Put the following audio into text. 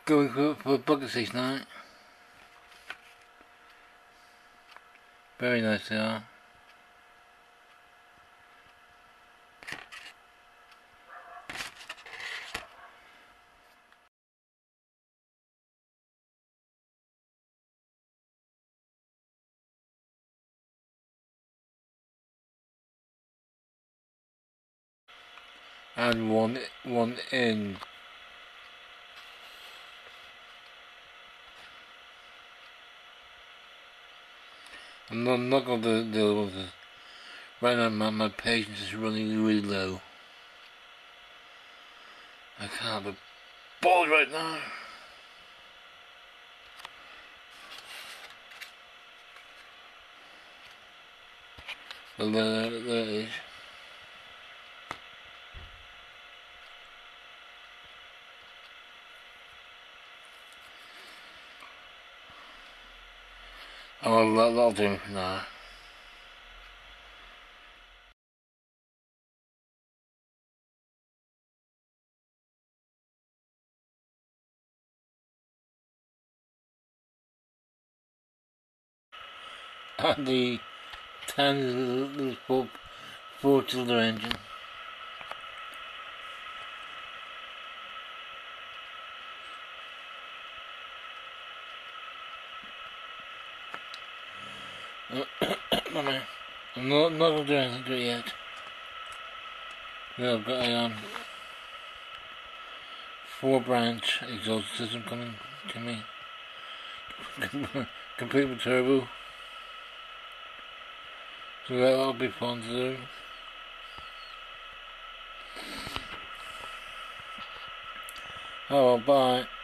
Going for a bucket seats now. Very nice they are. And one in. I'm not going to do the other ones. Right now my patience is running really low. I can't be bothered right now. Well, there it is. Oh, that'll do for now. And the tiny little four-cylinder engine. I'm not going to do anything to it yet. I've got a 4-branch exhaust system coming to me. Complete with turbo. So that'll be fun to do. Oh well, bye.